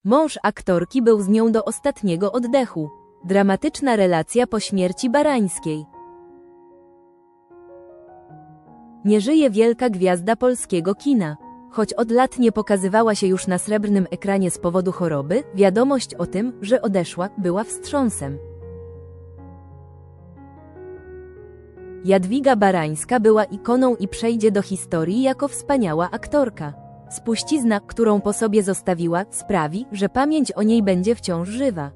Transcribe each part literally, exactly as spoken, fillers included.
Mąż aktorki był z nią do ostatniego oddechu. Dramatyczna relacja po śmierci Barańskiej. Nie żyje wielka gwiazda polskiego kina. Choć od lat nie pokazywała się już na srebrnym ekranie z powodu choroby, wiadomość o tym, że odeszła, była wstrząsem. Jadwiga Barańska była ikoną i przejdzie do historii jako wspaniała aktorka. Spuścizna, którą po sobie zostawiła, sprawi, że pamięć o niej będzie wciąż żywa.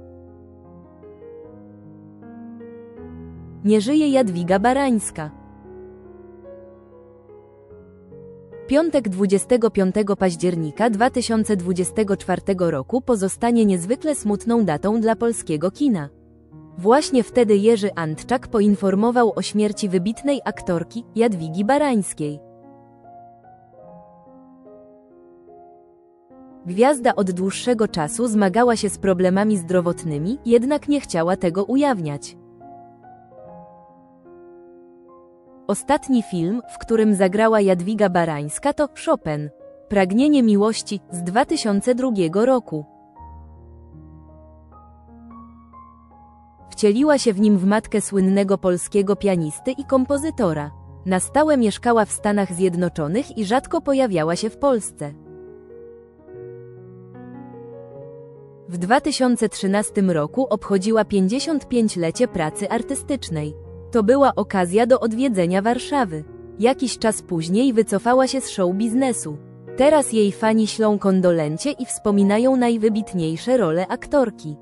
Nie żyje Jadwiga Barańska. Piątek dwudziestego piątego października dwa tysiące dwudziestego czwartego roku pozostanie niezwykle smutną datą dla polskiego kina. Właśnie wtedy Jerzy Antczak poinformował o śmierci wybitnej aktorki Jadwigi Barańskiej. Gwiazda od dłuższego czasu zmagała się z problemami zdrowotnymi, jednak nie chciała tego ujawniać. Ostatni film, w którym zagrała Jadwiga Barańska, to Chopin. Pragnienie miłości z dwa tysiące drugiego roku. Wcieliła się w nim w matkę słynnego polskiego pianisty i kompozytora. Na stałe mieszkała w Stanach Zjednoczonych i rzadko pojawiała się w Polsce. W dwa tysiące trzynastym roku obchodziła pięćdziesięciopięciolecie pracy artystycznej. To była okazja do odwiedzenia Warszawy. Jakiś czas później wycofała się z show biznesu. Teraz jej fani ślą kondolencie i wspominają najwybitniejsze role aktorki.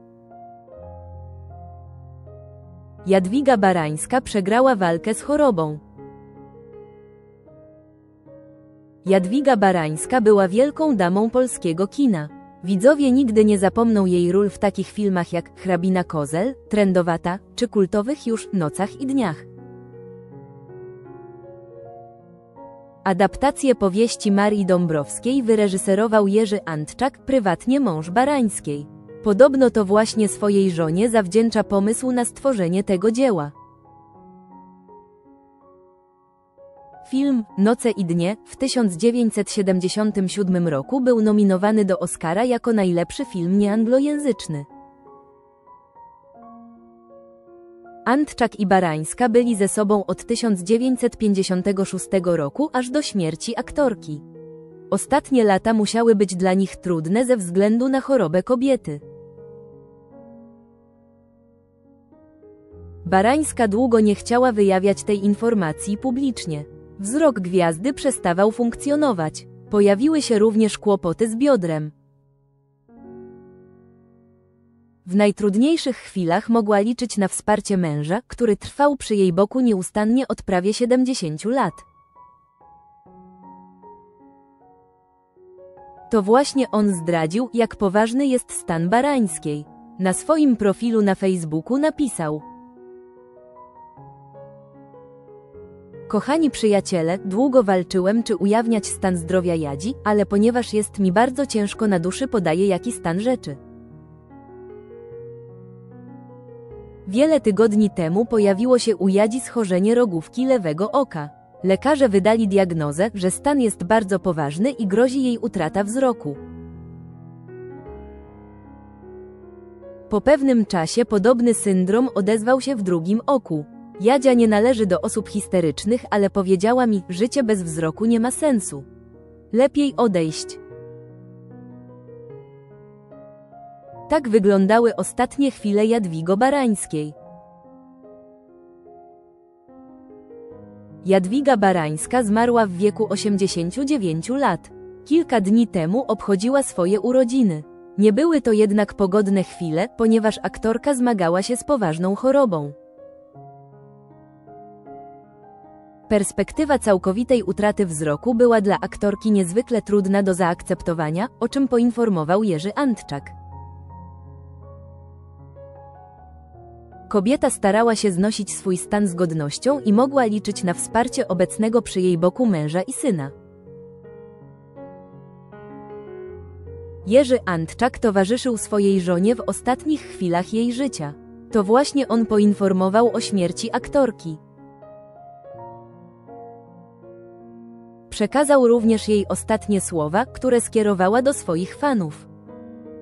Jadwiga Barańska przegrała walkę z chorobą. Jadwiga Barańska była wielką damą polskiego kina. Widzowie nigdy nie zapomną jej ról w takich filmach jak Hrabina Kozel, Trędowata, czy kultowych już Nocach i Dniach. Adaptację powieści Marii Dąbrowskiej wyreżyserował Jerzy Antczak, prywatnie mąż Barańskiej. Podobno to właśnie swojej żonie zawdzięcza pomysł na stworzenie tego dzieła. Film Noce i dnie w tysiąc dziewięćset siedemdziesiątym siódmym roku był nominowany do Oscara jako najlepszy film nieanglojęzyczny. Antczak i Barańska byli ze sobą od tysiąc dziewięćset pięćdziesiątego szóstego roku aż do śmierci aktorki. Ostatnie lata musiały być dla nich trudne ze względu na chorobę kobiety. Barańska długo nie chciała wyjawiać tej informacji publicznie. Wzrok gwiazdy przestawał funkcjonować. Pojawiły się również kłopoty z biodrem. W najtrudniejszych chwilach mogła liczyć na wsparcie męża, który trwał przy jej boku nieustannie od prawie siedemdziesięciu lat. To właśnie on zdradził, jak poważny jest stan Barańskiej. Na swoim profilu na Facebooku napisał: Kochani przyjaciele, długo walczyłem, czy ujawniać stan zdrowia Jadzi, ale ponieważ jest mi bardzo ciężko na duszy, podaję jaki stan rzeczy. Wiele tygodni temu pojawiło się u Jadzi schorzenie rogówki lewego oka. Lekarze wydali diagnozę, że stan jest bardzo poważny i grozi jej utrata wzroku. Po pewnym czasie podobny syndrom odezwał się w drugim oku. Jadzia nie należy do osób histerycznych, ale powiedziała mi, życie bez wzroku nie ma sensu. Lepiej odejść. Tak wyglądały ostatnie chwile Jadwigi Barańskiej. Jadwiga Barańska zmarła w wieku osiemdziesięciu dziewięciu lat. Kilka dni temu obchodziła swoje urodziny. Nie były to jednak pogodne chwile, ponieważ aktorka zmagała się z poważną chorobą. Perspektywa całkowitej utraty wzroku była dla aktorki niezwykle trudna do zaakceptowania, o czym poinformował Jerzy Antczak. Kobieta starała się znosić swój stan z godnością i mogła liczyć na wsparcie obecnego przy jej boku męża i syna. Jerzy Antczak towarzyszył swojej żonie w ostatnich chwilach jej życia. To właśnie on poinformował o śmierci aktorki. Przekazał również jej ostatnie słowa, które skierowała do swoich fanów.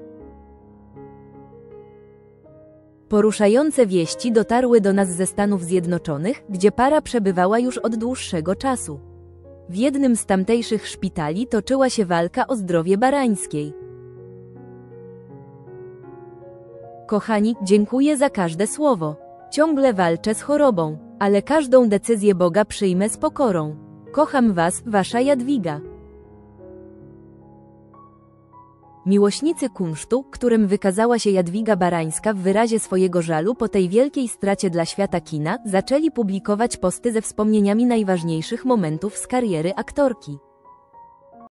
Poruszające wieści dotarły do nas ze Stanów Zjednoczonych, gdzie para przebywała już od dłuższego czasu. W jednym z tamtejszych szpitali toczyła się walka o zdrowie Barańskiej. Kochani, dziękuję za każde słowo. Ciągle walczę z chorobą, ale każdą decyzję Boga przyjmę z pokorą. Kocham Was, Wasza Jadwiga. Miłośnicy kunsztu, którym wykazała się Jadwiga Barańska w wyrazie swojego żalu po tej wielkiej stracie dla świata kina, zaczęli publikować posty ze wspomnieniami najważniejszych momentów z kariery aktorki.